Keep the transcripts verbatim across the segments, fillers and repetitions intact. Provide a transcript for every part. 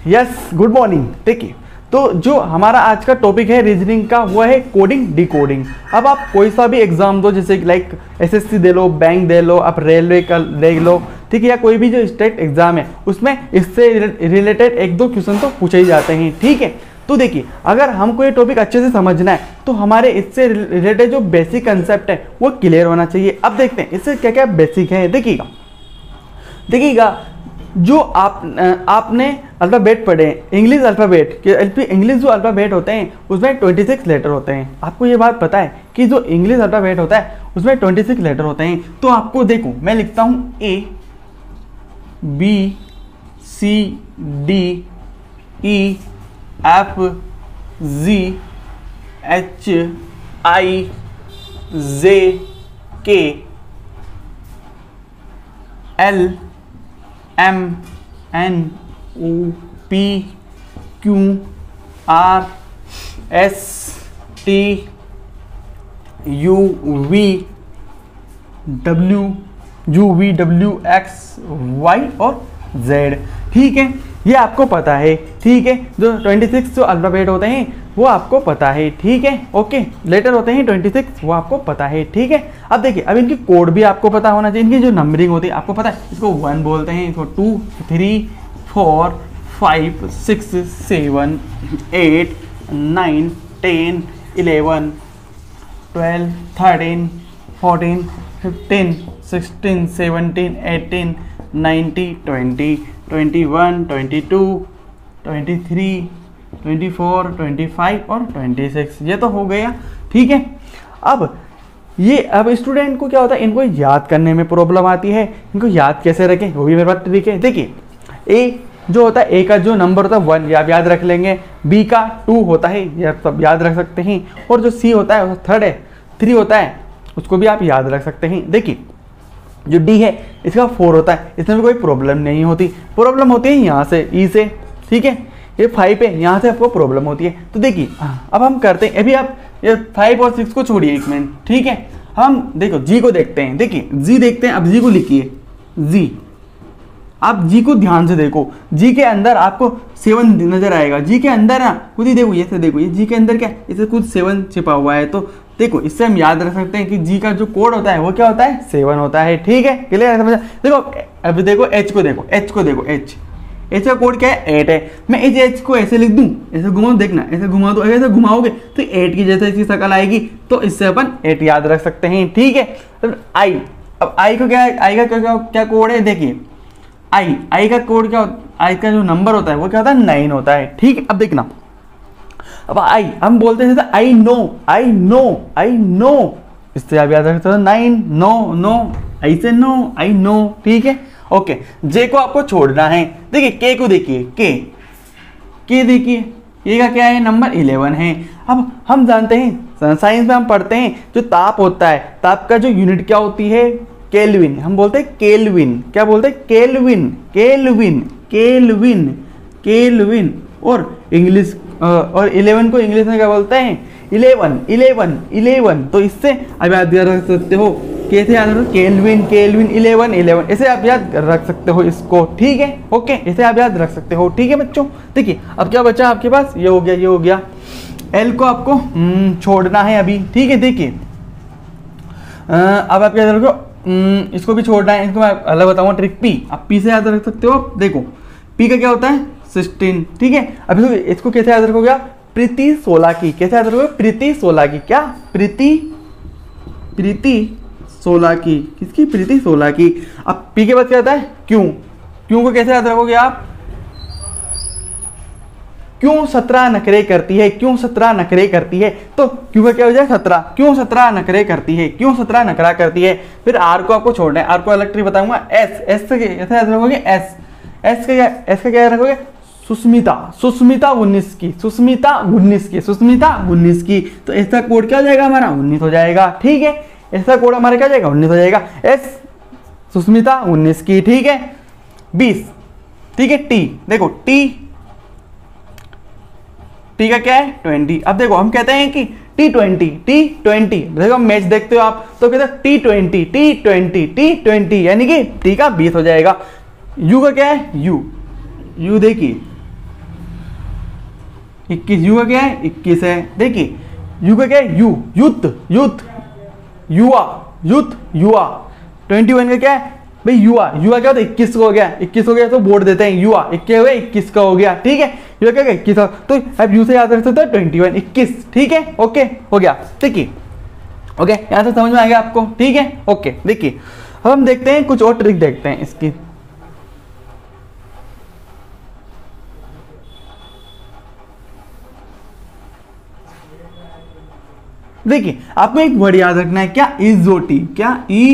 Yes, good morning. देखिए, तो जो हमारा आज का टॉपिक है रीजनिंग का वो है कोडिंग डिकोडिंग। अब आप कोई सा भी एग्जाम दो, जैसे लाइक एसएससी दे लो, बैंक दे लो, आप रेलवे का दे लो, ठीक है, या कोई भी जो स्टेट एग्जाम है उसमें इससे रिलेटेड एक दो क्वेश्चन तो पूछे ही जाते हैं, ठीक है। तो देखिए, अगर हमको ये टॉपिक अच्छे से समझना है तो हमारे इससे रिलेटेड जो बेसिक कंसेप्ट है वो क्लियर होना चाहिए। अब देखते हैं इससे क्या क्या बेसिक है। देखिएगा देखिएगा जो आप आपने अल्फ़ाबेट पढ़े, इंग्लिश अल्फ़ाबेट के इंग्लिश जो अल्फ़ाबेट होते हैं उसमें छब्बीस लेटर होते हैं। आपको ये बात पता है कि जो इंग्लिश अल्फ़ाबेट होता है उसमें छब्बीस लेटर होते हैं। तो आपको देखो, मैं लिखता हूँ A B C D E F G H I J K L M N O P Q R S T U V W U V W X Y और जेड, ठीक है, ये आपको पता है, ठीक है। जो छब्बीस जो अल्फ़ाबेट होते हैं वो आपको पता है, ठीक है, ओके, लेटर होते हैं छब्बीस, वो आपको पता है, ठीक है। अब देखिए, अब इनकी कोड भी आपको पता होना चाहिए। इनकी जो नंबरिंग होती है आपको पता है, इसको वन बोलते हैं, इसको two, three, four, five, six, seven, eight, nine, ten, eleven, twelve, thirteen, fourteen, fifteen, sixteen, seventeen, eighteen, nineteen, twenty, twenty one, twenty two, twenty three, twenty four, twenty five और ट्वेंटी सिक्स, ये तो हो गया, ठीक है। अब ये अब स्टूडेंट को क्या होता है, इनको याद करने में प्रॉब्लम आती है, इनको याद कैसे रखें वो भी मेरे पास तरीके है। देखिए, ए जो होता है, ए का जो नंबर होता है वन, ये आप याद रख लेंगे। बी का टू होता है, ये आप सब याद रख सकते हैं। और जो सी होता है वो थर्ड है, थ्री होता है, उसको भी आप याद रख सकते हैं। देखिए, जो डी है इसका फोर होता है, इसमें भी कोई प्रॉब्लम नहीं होती। प्रॉब्लम होती है यहाँ से, ई से, ठीक है। ये फाइव है, यहाँ से आपको प्रॉब्लम होती है। तो देखिए, अब हम करते हैं, अभी आप ये फाइव और सिक्स को छोड़िए एक मिनट, ठीक है। हम देखो जी को देखते हैं। देखिए, जी देखते हैं। अब जी को लिखिए, जी, आप जी को ध्यान से देखो। जी के अंदर आपको सेवन नजर आएगा। जी के अंदर ना खुद ही देखो, ये से देखो, ये जी के अंदर क्या, इसे कुछ सेवन छिपा हुआ है। तो देखो, इससे हम याद रख सकते हैं कि जी का जो कोड होता है वो क्या होता है, सेवन होता है, ठीक है, क्लियर है, समझा। देखो, अभी देखो एच को देखो, एच को देखो, एच एच का कोड क्या है, एट है। मैं इस एच को ऐसे लिख दूं, ऐसे घुमाओ, देखना ऐसे घुमा दो, ऐसे घुमाओगे तो एट की जैसे इसकी शक्ल आएगी, तो इससे अपन एट याद रख सकते हैं, ठीक है। तो आई, अब आई को क्या है, आई का क्या क्या, क्या कोड है, देखिए आई आई का कोड क्या, आई का जो नंबर होता है वो क्या होता है, नाइन होता है, ठीक है। अब देखना, अब आई हम बोलते हैं जैसे I know, I know, I know, इससे आप याद रख सकते हो नाइन, नो, नो, आई से नो, आई नो, ठीक है, ओके। जे को आपको छोड़ना है। देखिए, के को देखिए, के के देखिए, ये का क्या है, नंबर इलेवन है। अब हम जानते हैं, साइंस में हम पढ़ते हैं, जो ताप होता है, ताप का जो यूनिट क्या होती है, केल्विन, हम बोलते हैं केल्विन, क्या बोलते हैं, केल्विन, केल्विन, केल्विन, केल्विन। और इंग्लिश और इलेवन को इंग्लिश में क्या बोलते हैं, इलेवन, इलेवन, इलेवन। तो इससे अब याद रख सकते हो, कैसे याद रखो, केल्विन, केल्विन, इलेवन, इलेवन, ऐसे आप याद रख सकते हो इसको, ठीक है, ओके, ऐसे आप याद रख सकते हो, ठीक है बच्चों। देखिए, अब क्या बचा आपके पास, ये हो गया, ये हो गया। एल को आपको छोड़ना है अभी, ठीक है। देखिए, अब आप याद रखो, इसको भी छोड़ना है, इसको मैं अलग बताऊंगा ट्रिक। पी, आप पी से याद रख सकते हो। देखो, पी का क्या होता है, सिक्सटीन, ठीक है। अब इसको इसको कैसे याद रखोगे आप, प्रीति सोलह की, कैसे याद रखोगे, प्रीति सोलह की, क्या, प्रीति, प्रीति सोलह की, किसकी, प्रीति सोलह की। अब पी के बाद क्या होता है, क्यों, क्यों को कैसे याद रखोगे आप, क्यों सत्रह नखरे करती है, क्यों सत्रह नखरे करती है, तो क्यों का क्या हो जाए, सत्रह, क्यों सत्रह नखरे करती है, क्यों सत्रह नखरा करती है। फिर आर को आपको छोड़ना है, आर को अलग ट्रिक बताऊंगा। एस, एस से कैसे याद रखोगे, एस, एस का क्या, एस का क्या याद रखोगे, सुस्मिता, सुस्मिता उन्नीस की, सुस्मिता उन्नीस की, सुस्मिता उन्नीस की। तो ऐसा कोड क्या हो जाएगा हमारा, उन्नीस हो जाएगा, ठीक है। ऐसा कोड हमारा क्या हो जाएगा, उन्नीस हो जाएगा। एस सुस्मिता उन्नीस की, ठीक है। बीस, ठीक है। टी, देखो टी, टी का क्या है, ट्वेंटी। अब देखो हम कहते हैं कि टी ट्वेंटी, टी ट्वेंटी, देखो मैच देखते हो आप तो कहते हैं T twenty, T twenty, T twenty, यानी कि टी का बीस हो जाएगा। यू का क्या है, यू, यू देखिए इक्कीस, यू का क्या है इक्कीस है। देखिए यू का क्या है यू, यूथ यूथ, युवा यूथ युवा। ट्वेंटी वन का क्या है भाई युवा, युवा क्या होता है इक्कीस का हो गया, इक्कीस हो गया तो बोर्ड देते हैं युवा, इक्कीस हो गया इक्कीस का हो गया, ठीक है। युवा क्या इक्कीस, तो अब यू से याद रख सकते हो ट्वेंटी वन इक्कीस, ठीक है। ओके हो गया, देखिए ओके यहाँ से समझ में आ गया आपको, ठीक है। ओके देखिए अब हम देखते हैं कुछ और ट्रिक देखते हैं इसकी। देखिए आपको एक वर्ड याद रखना है, क्या इजोटी, क्या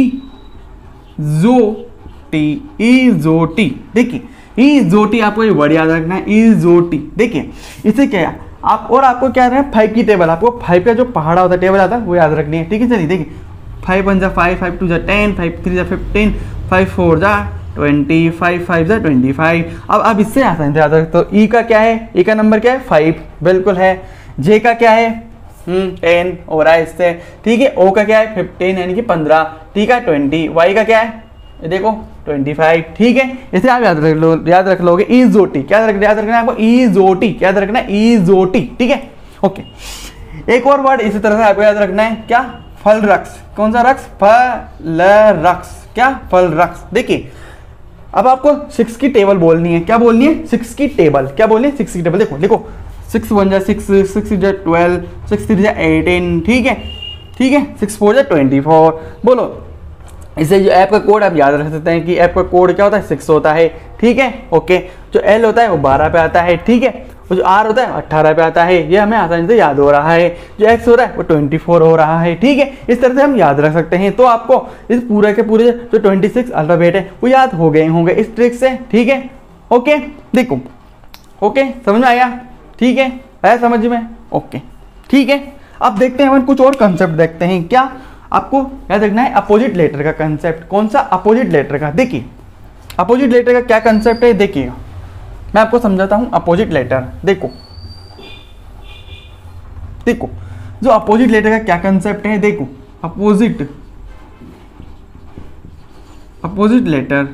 इजोटी, इजोटी। देखिए इजोटी आपको ये वर्ड याद रखना है, इजोटी। देखिए इसे क्या है आप, और आपको क्या है फाइव की टेबल, आपको फाइव का जो पहाड़ा होता है टेबल आता है वो याद रखनी है, ठीक है। चलिए देखिए फाइव वन जा फाइव, फाइव टू जा टेन, फाइव थ्री जा फिफ्टीन, फाइव फोर जा ट्वेंटी, फाइव फाइव जा ट्वेंटी फाइव। अब अब इससे आसान से याद रख, तो ई का क्या है, ई का नंबर क्या है फाइव, बिल्कुल है। जे का क्या है टेन हो रहा है इससे, ठीक है। ओ का क्या है फिफ्टीन यानी कि पंद्रह, ठीक है। ट्वेंटी, वाई का क्या है ये देखो ट्वेंटी फाइव, ठीक है। इसे आप याद रख लो, याद रख लोगे इजोटी, क्या रख, याद रखना है आपको इजोटी, क्या याद रखना है इजोटी, ठीक है। ओके एक और वर्ड इसी तरह से आपको याद रखना है, क्या फल रक्स। कौन सा रक्स, फल रक्स, क्या फल रक्स। देखिए अब आपको सिक्स की टेबल बोलनी है, क्या बोलनी है सिक्स की टेबल, क्या बोलनी है सिक्स की टेबल। देखो लिखो सिक्स वन जा सिक्स, सिक्स जा ट्वेल्व, सिक्स थ्री जा एटीन, ठीक है ठीक है। सिक्स फोर जा ट्वेंटी फोर। बोलो इसे जो ऐप का कोड आप याद रख सकते हैं कि ऐप का कोड क्या होता है सिक्स होता है, ठीक है। ओके जो एल होता है वो बारह पे आता है, ठीक है। और जो आर होता है अट्ठारह पे आता है, ये हमें आसानी से याद हो रहा है। जो एक्स हो रहा है वो ट्वेंटी फोर हो रहा है, ठीक है। इस तरह से हम याद रख सकते हैं। तो आपको इस पूरे के पूरे जो ट्वेंटी सिक्स अल्फाबेट है वो याद हो गए होंगे इस ट्रिक से, ठीक है। ओके देखो ओके समझ में आया, ठीक है, आया समझ में, ओके ठीक है। अब देखते हैं हम कुछ और कंसेप्ट देखते हैं। क्या आपको याद रखना है अपोजिट लेटर का कंसेप्ट। कौन सा, अपोजिट लेटर का। देखिए अपोजिट लेटर का क्या कंसेप्ट है, देखिएगा मैं आपको समझाता हूं। अपोजिट लेटर देखो देखो जो अपोजिट लेटर का क्या कंसेप्ट है, देखो अपोजिट अपोजिट लेटर।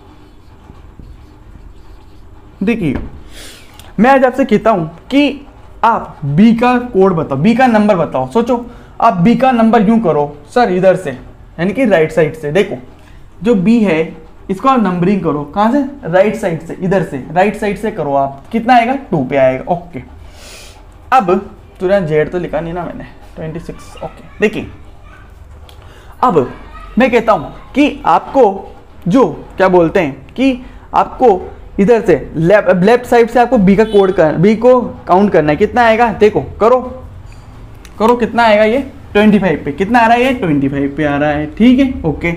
देखिएगा मैं आज आपसे कहता हूं कि आप बी का कोड बताओ, बी का नंबर बताओ। सोचो आप बी का नंबर यूं करो सर इधर से, यानी कि राइट साइड से। देखो जो बी है इसको आप नंबरिंग करो, कहां से, राइट साइड से, इधर से राइट साइड से करो आप। कितना आएगा, टू पे आएगा, ओके। अब तुरंत जेड तो लिखा नहीं ना मैंने, ट्वेंटी सिक्स, ओके। देखिए अब मैं कहता हूं कि आपको जो क्या बोलते हैं कि आपको इधर से लेफ्ट लेफ्ट साइड से आपको बी का कोड कर, बी को काउंट करना है। कितना आएगा, देखो करो करो कितना आएगा, ये ट्वेंटी फाइव पे। कितना आ रहा है, ये ट्वेंटी फाइव पे आ रहा है, ठीक है, ओके।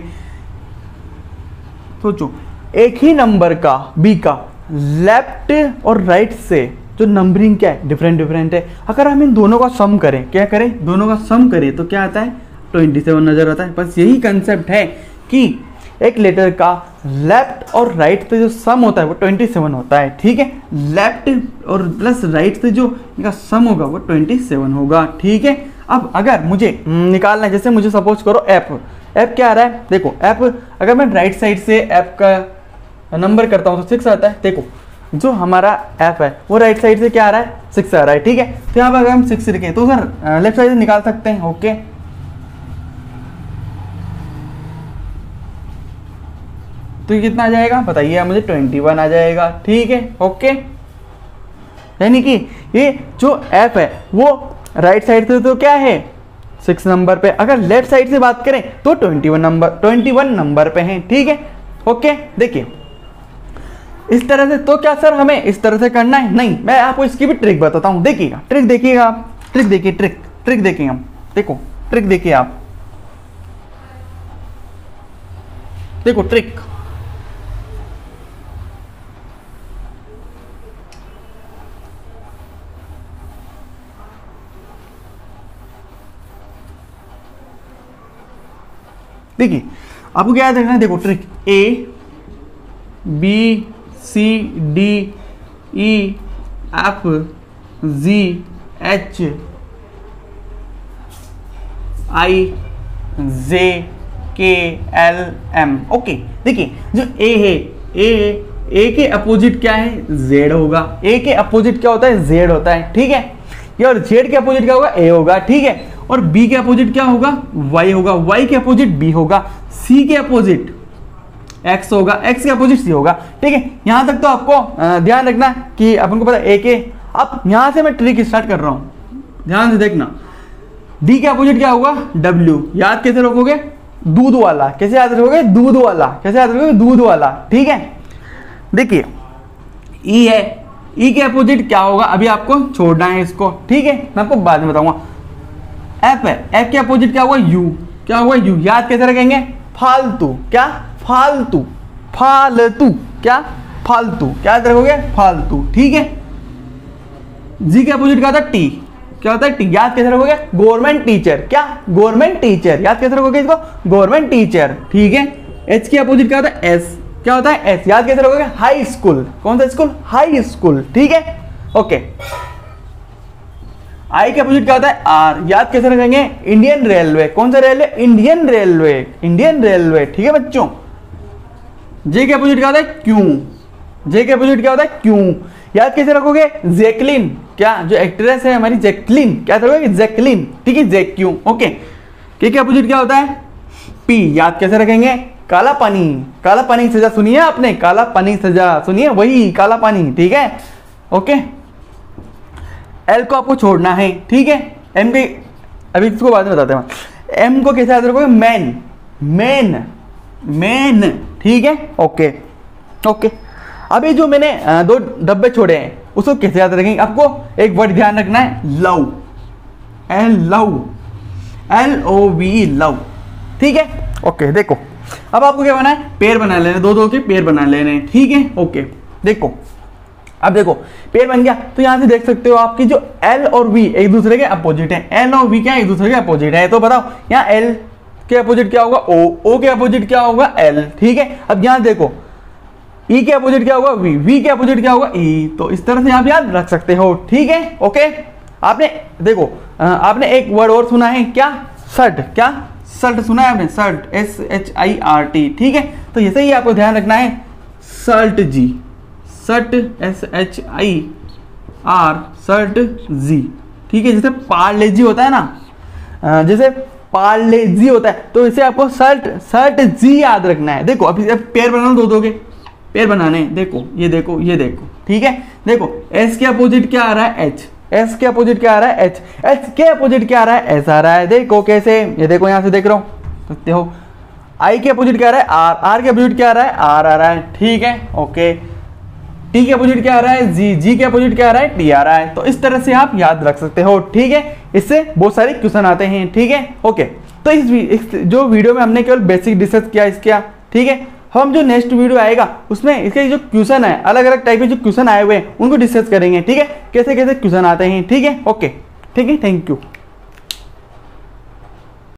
सोचो एक ही नंबर का बी का लेफ्ट और राइट से जो नंबरिंग क्या है, डिफरेंट डिफरेंट है। अगर हम इन दोनों का सम करें, क्या करें, दोनों का सम करें तो क्या आता है, ट्वेंटी सेवन नजर आता है। बस यही कंसेप्ट है कि एक लेटर का लेफ्ट और राइट से जो सम होता है वो ट्वेंटी सेवन होता है, ठीक है। लेफ्ट और प्लस राइट से जो इनका सम होगा वो ट्वेंटी सेवन होगा, ठीक है। अब अगर मुझे निकालना है, जैसे मुझे सपोज करो एफ, एफ क्या आ रहा है, देखो एफ अगर मैं राइट साइड से एफ का नंबर करता हूँ तो सिक्स आता है। देखो जो हमारा एफ है वो राइट साइड से क्या आ रहा है, सिक्स आ रहा है, ठीक है। तो यहाँ पर अगर हम सिक्स लिखें तो सर लेफ्ट साइड से निकाल सकते हैं, ओके। तो ये कितना आ जाएगा बताइए मुझे, ट्वेंटी वन आ जाएगा, ठीक है, ओके। यानी कि ये जो एफ है वो राइट साइड से तो क्या है, सिक्स नंबर पे। अगर लेफ्ट साइड से बात करें तो twenty one number twenty one number पे है, ठीक है, ओके। देखिए इस तरह से, तो क्या सर हमें इस तरह से करना है, नहीं, मैं आपको इसकी भी ट्रिक बताता हूं। देखिएगा ट्रिक, देखिएगा आप ट्रिक देखिए, ट्रिक ट्रिक देखिए हम, देखो ट्रिक देखिए आप, देखो ट्रिक। देखिए आपको क्या याद रखना है, देखो trick A B C D E F G H I J K L M, okay. देखिए जो ए है, ए ए के अपोजिट क्या है, जेड होगा। ए के अपोजिट क्या होता है, जेड होता है, ठीक है। ये और जेड के अपोजिट क्या होगा, ए होगा, ठीक है। और बी के अपोजिट क्या होगा, वाई होगा। वाई के अपोजिट बी होगा। सी के अपोजिट एक्स होगा। एक्स के अपोजिट सी होगा, ठीक है। यहां तक तो आपको ध्यान रखना कि अपन को पता है ए के। अब यहां से मैं ट्रिक स्टार्ट कर रहा हूं, ध्यान से देखना। डी के अपोजिट क्या होगा, डब्ल्यू। याद कैसे रखोगे, दूध वाला। कैसे याद रखोगे, दूध वाला। कैसे याद रखोगे, दूध वाला, ठीक है। देखिए ई है, ई के अपोजिट क्या होगा, अभी आपको छोड़ना है इसको, ठीक है, मैं आपको बाद में बताऊंगा। एफ है, एफ के अपोजिट क्या होगा, यू। क्या होगा, यू। याद कैसे रखेंगे, फालतू। क्या, फालतू। फालतू, क्या, फालतू। क्या याद रखोगे, फालतू, ठीक है। जी के अपोजिट क्या होता है, टी। क्या होता है, टी। याद कैसे रखोगे, गवर्नमेंट टीचर। क्या, गवर्नमेंट टीचर। याद कैसे रखोगे इसको, गवर्नमेंट टीचर, ठीक है। एच के अपोजिट क्या होता है, एस। क्या होता है, एस। याद कैसे रखोगे, हाई स्कूल। कौन सा स्कूल, हाई स्कूल, ठीक है, ओके। आई के अपोजिट क्या होता है, आर। याद कैसे रखेंगे, इंडियन रेलवे। कौन सा railway, Indian railway, Indian railway, ठीक है बच्चों। जे के अपोजिट क्या होता है, क्यों। जे के अपोजिट क्या होता है, क्यों। याद कैसे रखोगे, जैकलिन। क्या, जो एक्ट्रेस है हमारी जैकलिन। क्या रखोगे, जैकलिन, ठीक है, जैक क्यों, ओके। के के अपोजिट क्या होता है, पी। याद कैसे रखेंगे, काला पानी। काला पानी सजा सुनिए आपने, काला पानी सजा सुनिए, वही काला पानी, ठीक है, ओके। एल को आपको छोड़ना है, ठीक है। एम के अभी इसको बाद में बताते हैं। एम को कैसे याद रखोगे, मैन। मैन, मैन, ठीक है, ओके ओके। अभी जो मैंने दो डब्बे छोड़े हैं उसको कैसे याद रखेंगे, आपको एक वर्ड ध्यान रखना है, love. L love, L O V love, ठीक है, ओके। देखो अब आपको क्या बना है, पेड़ बना लेने, दो दो के पेड़ बना लेने, ठीक है, ओके। देखो अब देखो पेड़ बन गया, तो यहां से देख सकते हो आपकी जो एल और वी एक दूसरे के अपोजिट है। एल और वी क्या एक दूसरे के अपोजिट है, तो बताओ यहाँ एल के अपोजिट क्या होगा, ओ। ओ के अपोजिट क्या होगा, एल, ठीक है। अब यहां देखो ई के अपोजिट क्या होगा, वी। वी के अपोजिट क्या होगा, ई। तो इस तरह से आप याद रख सकते हो, ठीक है, ओके। आपने देखो आपने एक वर्ड और सुना है, क्या, शर्ट। क्या, शर्ट सुना है आपने, shirt, S H I R T, ठीक है। तो ऐसे ही आपको ध्यान रखना है, शर्ट जी, shirt, S H I R, shirt जी, ठीक है। जैसे पार्ले जी होता है ना, जैसे पार्ले जी होता है, तो इसे आपको शर्ट, शर्ट जी याद रखना है। देखो अभी पेड़ बनाना, दो दो के पेड़ बनाने, देखो ये देखो ये देखो, ठीक है। देखो एस के अपोजिट क्या आ रहा है, एच। एस के अपोजिट क्या आ रहा है, एच। एच के अपोजिट क्या आ रहा है, एस आ रहा है। देखो कैसे, ये देखो यहां से देख रहा हूं, सकते हो। आई के अपोजिट क्या आ रहा है, आर। आर के अपोजिट क्या आ रहा है, आर आ रहा है, ठीक है, ओके। टी के अपोजिट क्या आ रहा है, जी। जी के अपोजिट क्या आ रहा है, टी आ रहा है। तो इस तरह से आप याद रख सकते हो, ठीक है। इससे बहुत सारे क्वेश्चन आते हैं, ठीक है, ओके। तो इस, इस जो वीडियो में हमने केवल बेसिक डिस्कस किया इसका, ठीक है। हम जो नेक्स्ट वीडियो आएगा उसमें इसके जो क्वेश्चन है, अलग अलग टाइप के जो क्वेश्चन आए हुए हैं उनको डिस्कस करेंगे, ठीक है, कैसे कैसे क्वेश्चन आते हैं, ठीक है, ओके, ठीक है, थैंक यू।